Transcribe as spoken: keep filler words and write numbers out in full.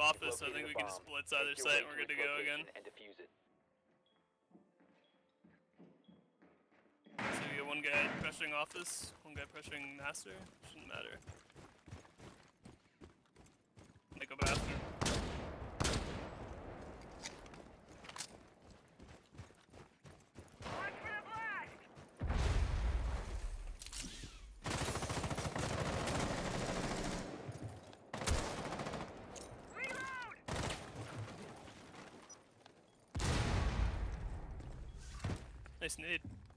office, so I think we can just blitz either site and we're good to go again. And defuse it. So we got one guy pressuring office, one guy pressuring master. Shouldn't matter. They go bathroom. Nice nade.